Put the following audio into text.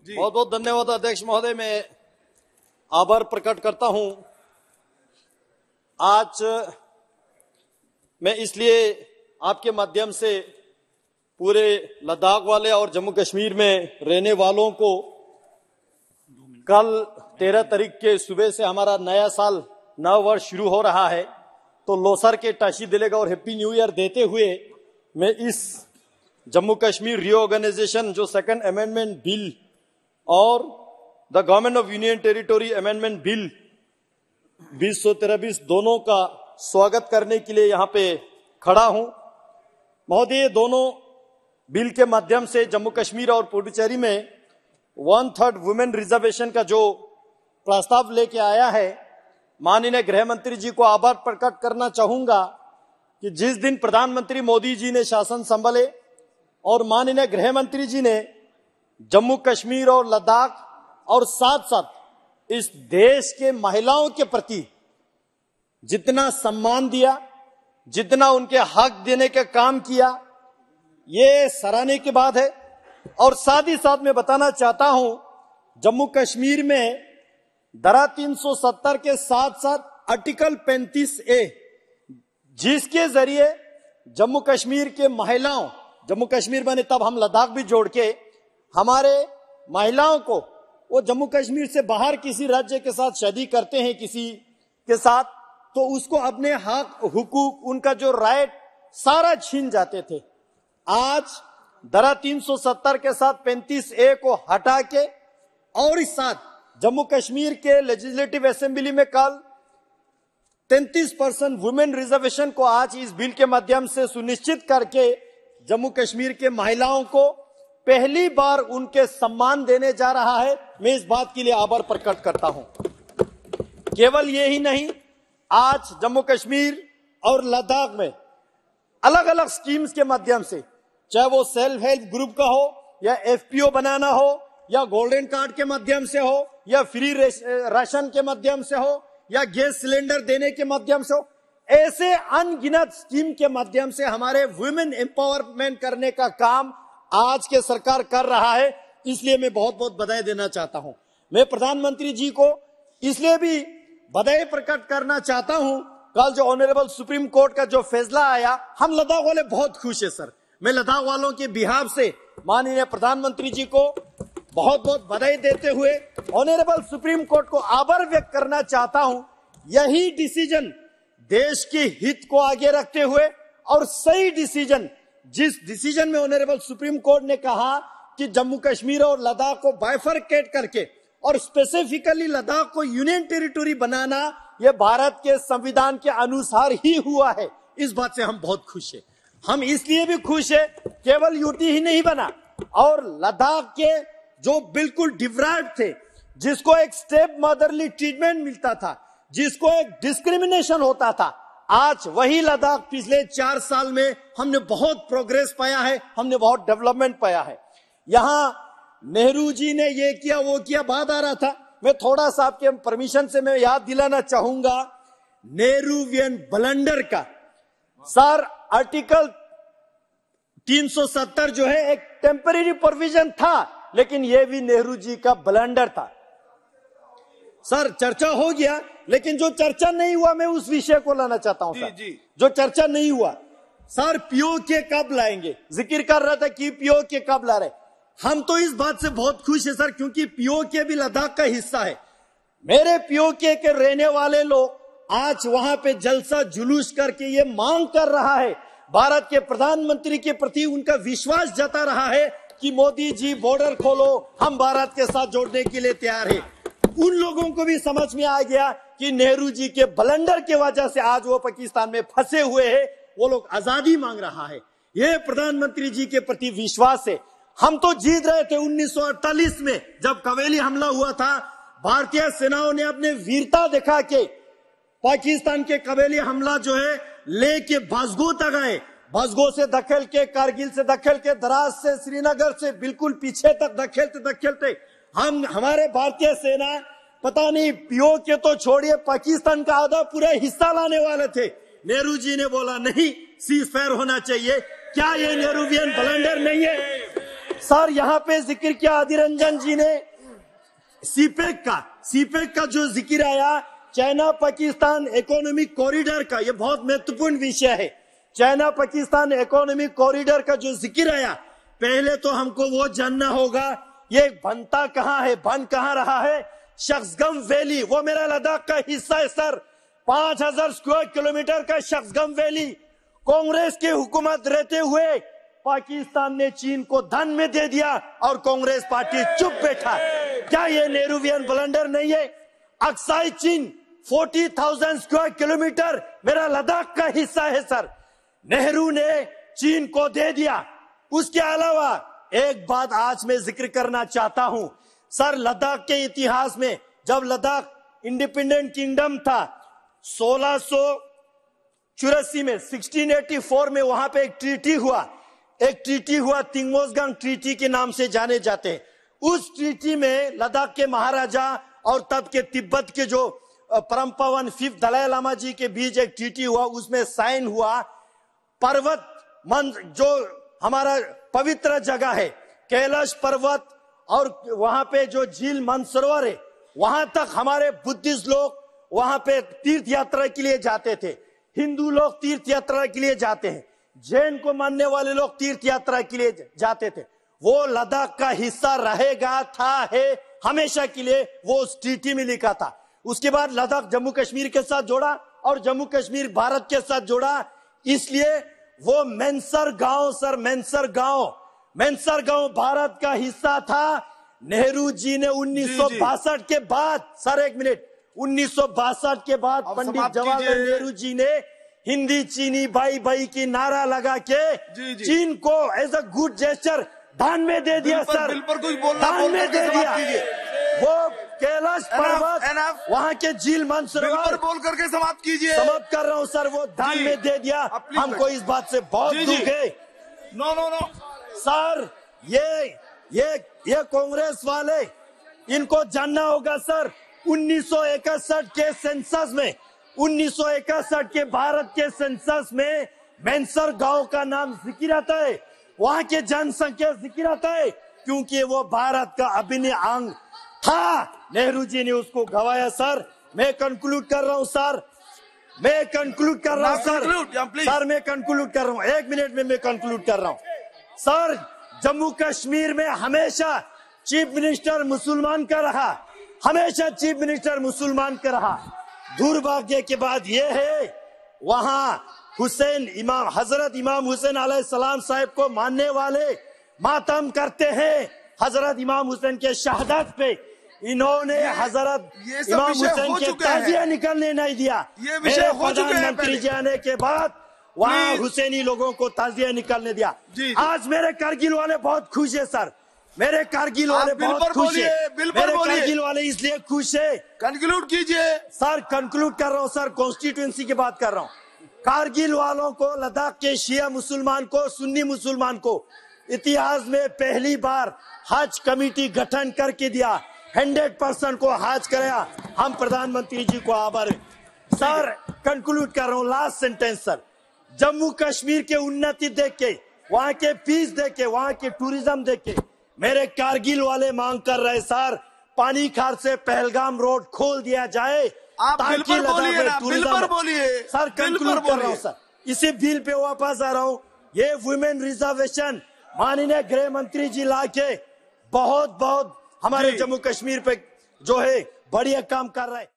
बहुत बहुत धन्यवाद अध्यक्ष महोदय। मैं आभार प्रकट करता हूं। आज मैं इसलिए आपके माध्यम से पूरे लद्दाख वाले और जम्मू कश्मीर में रहने वालों को कल 13 तारीख के सुबह से हमारा नया साल नव वर्ष शुरू हो रहा है, तो लोसर के टाशी दिलेगा और हैप्पी न्यू ईयर देते हुए मैं इस जम्मू कश्मीर रीऑर्गेनाइजेशन जो सेकंड अमेंडमेंट बिल और the government of union territory amendment bill 2023 दोनों का स्वागत करने के लिए यहाँ पे खड़ा हूं। महोदय, दोनों बिल के माध्यम से जम्मू कश्मीर और पुडुचेरी में 1/3 वुमेन रिजर्वेशन का जो प्रस्ताव लेके आया है, माननीय गृह मंत्री जी को आभार प्रकट करना चाहूंगा कि जिस दिन प्रधानमंत्री मोदी जी ने शासन संभाले और माननीय गृह मंत्री जी ने जम्मू कश्मीर और लद्दाख और साथ साथ इस देश के महिलाओं के प्रति जितना सम्मान दिया, जितना उनके हक देने का काम किया, ये सराहनीय की बात है। और साथ ही साथ मैं बताना चाहता हूं, जम्मू कश्मीर में धारा 370 के साथ साथ आर्टिकल 35A, जिसके जरिए जम्मू कश्मीर के महिलाओं, जम्मू कश्मीर बने तब हम लद्दाख भी जोड़ के हमारे महिलाओं को वो जम्मू कश्मीर से बाहर किसी राज्य के साथ शादी करते हैं किसी के साथ, तो उसको अपने हक हुकूक उनका जो राइट सारा छीन जाते थे। आज धारा 370 के साथ 35A को हटा के और इस साथ जम्मू कश्मीर के लेजिस्लेटिव असेंबली में कल 33% वुमेन रिजर्वेशन को आज इस बिल के माध्यम से सुनिश्चित करके जम्मू कश्मीर के महिलाओं को पहली बार उनके सम्मान देने जा रहा है। मैं इस बात के लिए आभार प्रकट करता हूं। केवल ये ही नहीं, आज जम्मू कश्मीर और लद्दाख में अलग अलग स्कीम्स के माध्यम से, चाहे वो सेल्फ हेल्प ग्रुप का हो या FPO बनाना हो या गोल्डन कार्ड के माध्यम से हो या फ्री राशन के माध्यम से हो या गैस सिलेंडर देने के माध्यम से हो, ऐसे अनगिनत स्कीम के माध्यम से हमारे वुमेन एम्पावरमेंट करने का काम आज के सरकार कर रहा है। इसलिए मैं बहुत बहुत बधाई देना चाहता हूं। मैं प्रधानमंत्री जी को इसलिए भी बधाई प्रकट करना चाहता हूं, कल जो ऑनरेबल सुप्रीम कोर्ट का जो फैसला आया, हम लद्दाख वाले बहुत खुश है सर। मैं लद्दाख वालों के बिहाफ से माननीय प्रधानमंत्री जी को बहुत बहुत बधाई देते हुए ऑनरेबल सुप्रीम कोर्ट को आभार व्यक्त करना चाहता हूं। यही डिसीजन देश के हित को आगे रखते हुए और सही डिसीजन, जिस डिसीजन में ऑनरेबल सुप्रीम कोर्ट ने कहा कि जम्मू कश्मीर और लद्दाख को बाइफरकेट करके और स्पेसिफिकली लद्दाख को यूनियन टेरिटोरी बनाना, यह भारत के संविधान के अनुसार ही हुआ है। इस बात से हम बहुत खुश हैं। हम इसलिए भी खुश है, केवल यूटी ही नहीं बना और लद्दाख के जो बिल्कुल डिप्राइव्ड थे, जिसको एक स्टेप मदरली ट्रीटमेंट मिलता था, जिसको एक डिस्क्रिमिनेशन होता था, आज वही लद्दाख पिछले 4 साल में हमने बहुत प्रोग्रेस पाया है, हमने बहुत डेवलपमेंट पाया है। यहां नेहरू जी ने ये किया वो किया बात आ रहा था, मैं थोड़ा सा आपके परमिशन से मैं याद दिलाना चाहूंगा नेहरूवियन ब्लंडर का। सर, आर्टिकल 370 जो है एक टेम्परेरी प्रोविजन था, लेकिन यह भी नेहरू जी का ब्लंडर था। सर, चर्चा हो गया, लेकिन जो चर्चा नहीं हुआ मैं उस विषय को लाना चाहता हूं सर। जो चर्चा नहीं हुआ सर, POK कब लाएंगे? जिक्र कर रहा था कि POK कब ला रहे। हम तो इस बात से बहुत खुश है सर, क्योंकि POK भी लद्दाख का हिस्सा है। मेरे POK के रहने वाले लोग आज वहां पे जलसा जुलूस करके ये मांग कर रहा है, भारत के प्रधानमंत्री के प्रति उनका विश्वास जता रहा है कि मोदी जी बॉर्डर खोलो, हम भारत के साथ जोड़ने के लिए तैयार है। उन लोगों को भी समझ में आ गया कि नेहरू जी के ब्लंडर की वजह से आज वो पाकिस्तान में फंसे हुए हैं, वो लोग आजादी मांग रहा है। ये प्रधानमंत्री जी के प्रति विश्वास है। हम तो जीत रहे थे 1948 में, जब कवेली हमला हुआ था, भारतीय सेनाओं ने अपने वीरता दिखा के पाकिस्तान के कवेली हमला जो है लेके बसगो तक आए, बसगो से धकेल के, कारगिल से धकेल के, द्रास से, श्रीनगर से बिल्कुल पीछे तक धकेलते हमारे भारतीय सेना पता नहीं POK तो छोड़िए पाकिस्तान का आधा पूरा हिस्सा लाने वाले थे। नेहरू जी ने बोला नहीं, सीज फायर होना चाहिए। क्या ये नेहरूवियन ब्लंडर नहीं है? सर यहाँ पे जिक्र किया आदिर रंजन जी ने सीपेक का जो जिक्र आया, चाइना पाकिस्तान इकोनॉमिक कॉरिडोर का, ये बहुत महत्वपूर्ण विषय है। चाइना पाकिस्तान इकोनॉमिक कॉरिडोर का जो जिक्र आया, पहले तो हमको वो जानना होगा ये बनता कहाँ है, बन कहाँ रहा है। शख्सगम वैली वो मेरा लद्दाख का हिस्सा है सर। 5000 स्क्वायर किलोमीटर का शख्सगम वैली कांग्रेस की हुकूमत रहते हुए पाकिस्तान ने चीन को धन में दे दिया और कांग्रेस पार्टी चुप बैठा। क्या ये नेहरूवियन ब्लंडर नहीं है? अक्साई चीन 40,000 स्क्वायर किलोमीटर मेरा लद्दाख का हिस्सा है सर। नेहरू ने चीन को दे दिया। उसके अलावा एक बात आज मैं जिक्र करना चाहता हूं सर, लद्दाख के इतिहास में जब लद्दाख इंडिपेंडेंट किंगडम था 1684 में 1684 में वहां पे एक ट्रीटी हुआ तिंगमोजगांग ट्रीटी के नाम से जाने जाते हैं। उस ट्रीटी में लद्दाख के महाराजा और तब के तिब्बत के जो परम पावन 5th दलाई लामा जी के बीच एक ट्रीटी हुआ, उसमें साइन हुआ पर्वत जो हमारा पवित्र जगह है कैलाश पर्वत और वहां पे जो झील मानसरोवर है, वहां तक हमारे बुद्धिस्ट लोग वहां पे तीर्थ यात्रा के लिए जाते थे। हिंदू लोग तीर्थ यात्रा के लिए जाते हैं, जैन को मानने वाले लोग तीर्थ यात्रा के लिए जाते थे। वो लद्दाख का हिस्सा रहेगा, है हमेशा के लिए, वो उस ट्रीटी में लिखा था। उसके बाद लद्दाख जम्मू कश्मीर के साथ जोड़ा और जम्मू कश्मीर भारत के साथ जोड़ा। इसलिए वो मैनसर गांव भारत का हिस्सा था। नेहरू जी ने 1962 के बाद, सर एक मिनट, 1962 के बाद पंडित जवाहरलाल नेहरू जी ने हिंदी चीनी भाई भाई की नारा लगा के चीन को एज अ गुड जेस्चर दान में दे दिया सर, दान में दे दिया। वो कैलाश पर्वत, वहाँ के झील मानसरोवर बोल करके समाप्त कीजिए। समाप्त कर रहा हूँ सर, वो दान में दे दिया। हमको इस बात से बहुत दुख है। नो सर ये कांग्रेस वाले, इनको जानना होगा सर, 1961 के सेंसस में, 1961 के भारत के सेंसस में मैनसर गांव का नाम जिक्र आता है, वहां के जनसंख्या जिक्र आता है, क्योंकि वो भारत का अभिन्न अंग था। नेहरू जी ने उसको गवाया सर। मैं कंक्लूड कर रहा हूं सर, मैं कंक्लूड कर रहा हूं सर, मैं कंक्लूड कर रहा हूं, 1 मिनट में मैं कंक्लूड कर रहा हूं सर। जम्मू कश्मीर में हमेशा चीफ मिनिस्टर मुसलमान का रहा, हमेशा चीफ मिनिस्टर मुसलमान का रहा। दुर्भाग्य के बाद ये है, वहां हजरत इमाम हुसैन अलैहिस्सलाम साहब को मानने वाले मातम करते हैं। हजरत इमाम हुसैन के शहादत पे इन्होंने हजरत इमाम हुसैन के ताजिया निकलने नहीं दिया। मेरे प्रधानमंत्री जी आने के बाद वहाँ हुसैनी लोगों को ताजिया निकलने दिया। आज मेरे कारगिल वाले बहुत खुश है सर, मेरे कारगिल वाले बहुत खुश है, मेरे कारगिल वाले इसलिए खुश है। कंक्लूड कीजिए सर, कंक्लूड कर रहा हूँ सर, कॉन्स्टिट्यूएंसी की बात कर रहा हूँ। कारगिल वालों को, लद्दाख के शिया मुसलमान को, सुन्नी मुसलमान को इतिहास में पहली बार हज कमेटी गठन करके दिया, 100% को हज कराया। हम प्रधानमंत्री जी को आभार। सर कंक्लूड कर रहा हूँ, last sentence sir, Jammu Kashmir के उन्नति देख के, वहाँ के पीस देख के, वहाँ के टूरिज्म देख के मेरे कारगिल वाले मांग कर रहे सर, पानी खार से पहलगाम रोड खोल दिया जाए। आप बिल पर बोलिए ना, बिल पर बोलिए सर, कंक्लूड कर रहा हूँ सर, इसी बिल पे वापस आ रहा हूँ। ये वुमेन रिजर्वेशन माननीय गृह मंत्री जी लाके बहुत हमारे जम्मू कश्मीर पे जो है बढ़िया काम कर रहे हैं।